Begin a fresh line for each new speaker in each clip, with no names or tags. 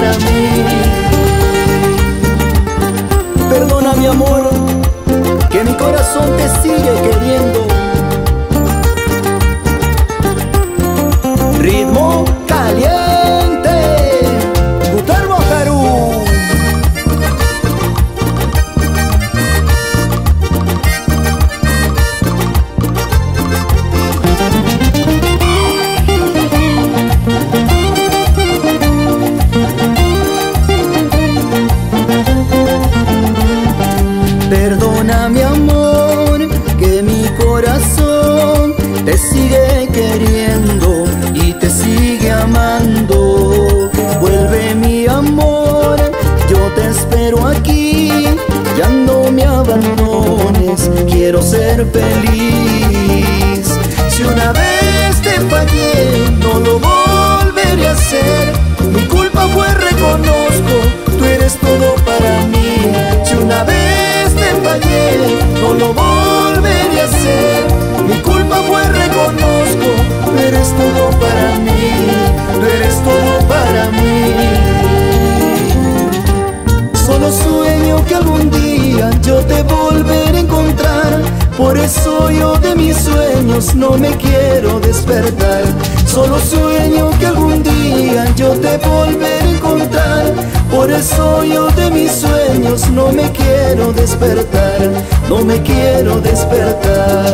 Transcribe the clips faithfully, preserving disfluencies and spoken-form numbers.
para mí. Perdona mi amor, que mi corazón te sigue queriendo. Ritmo caliente, Gutermo, Perú. Perdona mi amor, que mi corazón te sigue queriendo y te sigue amando. Vuelve mi amor, yo te espero aquí, ya no me abandones, quiero ser feliz. Si una vez te fallé, no lo volveré a hacer, mi culpa fue, reconozco, tú eres todo para mí. Si una vez te fallé, no lo volveré a hacer, mi culpa fue, reconozco, tú eres todo para mí, tú eres todo para mí. Solo sueño que algún día yo te volveré a encontrar, por eso yo de mis sueños no me quiero despertar. Solo sueño que algún día yo te volveré a encontrar, por eso yo de mis sueños no me quiero despertar, no me quiero despertar.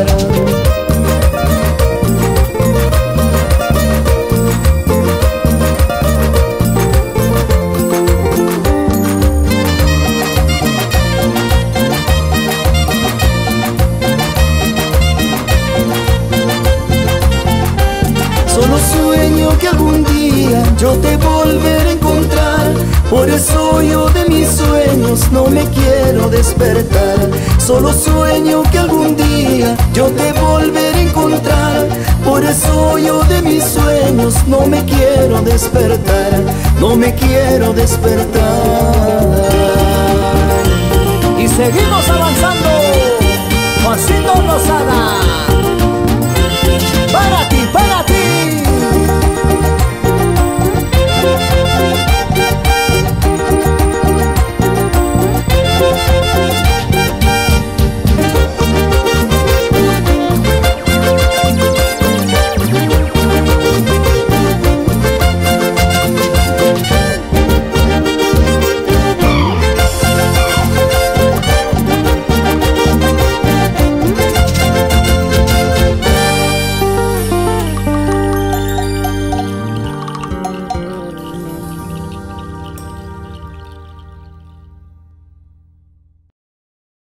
Solo sueño que algún día yo te volveré a encontrar, por eso yo de mis sueños no me quiero despertar. Solo sueño que algún día yo te volveré a encontrar, por eso yo de mis sueños no me quiero despertar, no me quiero despertar.
Y seguimos avanzando, Juancito Lozada, para ti.